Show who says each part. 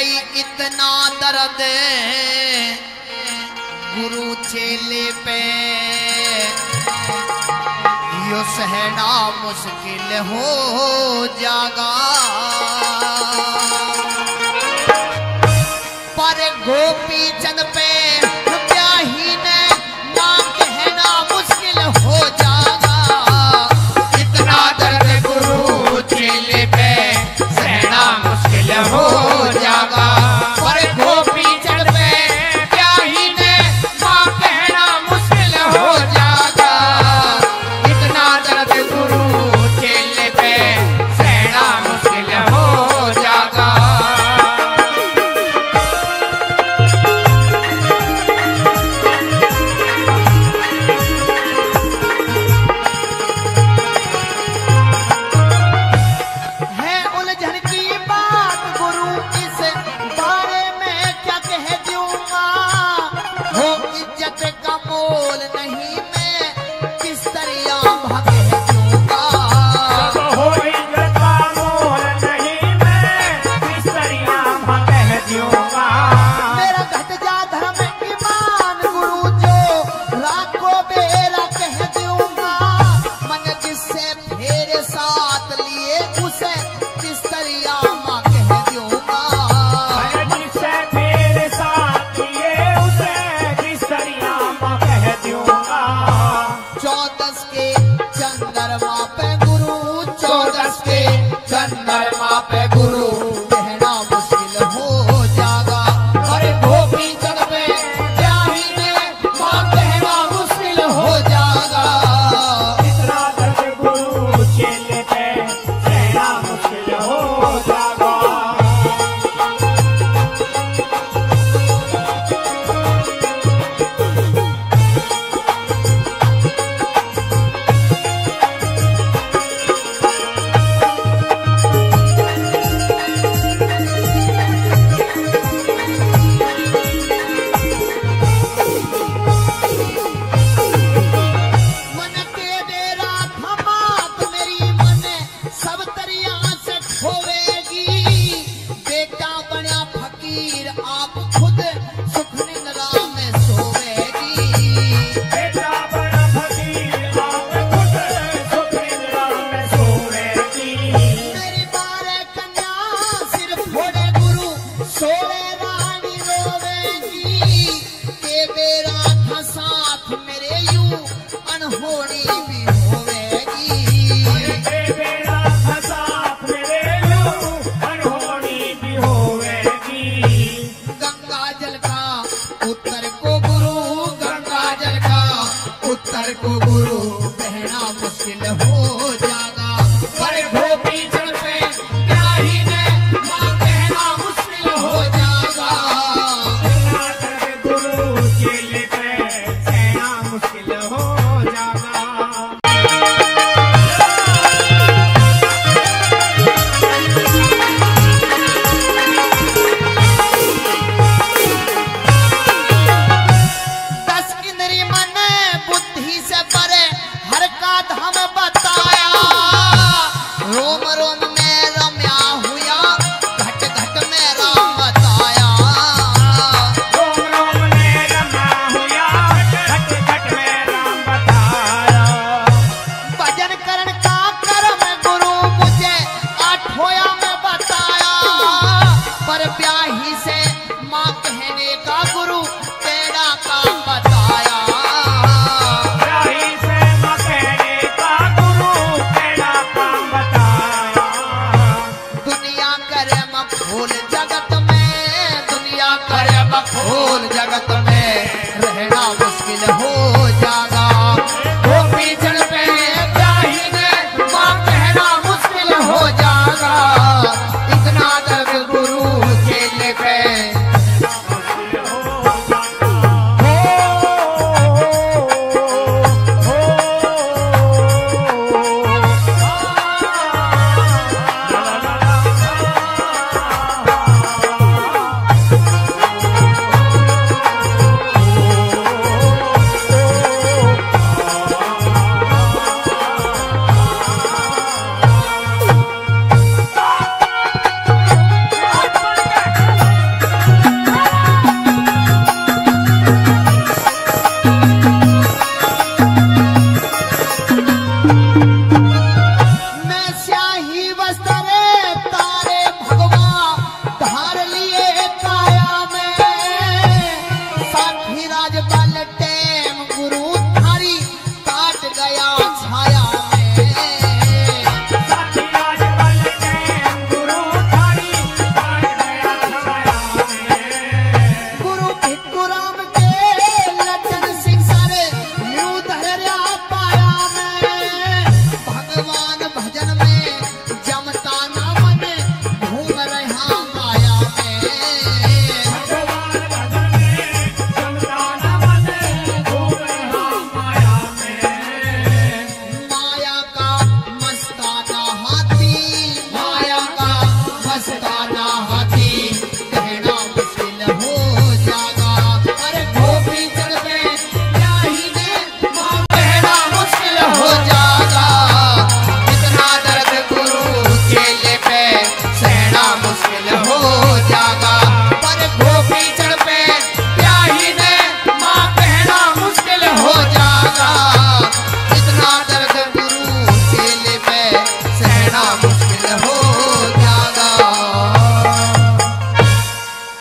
Speaker 1: भाई इतना दर्द गुरु चेले पे यो सहना मुश्किल हो जागा। पर गोपी चंद पे ब्याही ने ना कहना मुश्किल हो जागा।
Speaker 2: इतना दर्द गुरु चेले पे सहना मुश्किल हो जागा। पर गोपी चंद पे ब्याही ने मां कहना मुश्किल हो जागा। इतना दर्द गुरु चेले पे सहना मुश्किल हो जागा।
Speaker 1: है उलझन की बात गुरु इस बारे में क्या कह दूंगा। हो इज्जत का मोल नहीं मैं किस तरह भाग दूंगा।
Speaker 2: हो इज्जत का मोल नहीं मैं किस तरह कह दूंगा।
Speaker 1: मेरा घट जा धर्म ईमान गुरु जो राखो बेरा कह दूंगा। मन जिससे फेरे साथ लिए उसे किस तरह मां कह दूंगा।
Speaker 2: जिससे मेरे साथ ये उसे किस तरह कह दूंगा।
Speaker 1: 14 के चंद्रमा पे गुरु 14 के
Speaker 2: चंद्रमा पे गुरु
Speaker 1: कहना मुश्किल हो जागा।
Speaker 2: अरे गोपी चंद पे ब्याही ने मां कहना मुश्किल हो जागा। इतना दर्द गुरु चेले पे सहना मुश्किल हो जागा।
Speaker 1: मन के डेरा थमात मेरी मन सब तरिया से खोवेगी। बेटा बना फकीर आप खुद सुख निंद्रा में सोवेगी।
Speaker 2: बेटा बड़ा फकीर आप खुद सुख निद्रा में सोएगी।
Speaker 1: मेरी बारे कन्या सिर फोड़े गुरु सोए रानी रोवेगी। के बेरा था साथ मेरे यूं अनहोनी भी होवेगी।
Speaker 2: बेड़ा फसात मेरे यूं अनहोनी भी होवेगी।
Speaker 1: गंगा जल का उत्तर को गुरु गंगा जल का उत्तर को गुरु बहना मुश्किल हो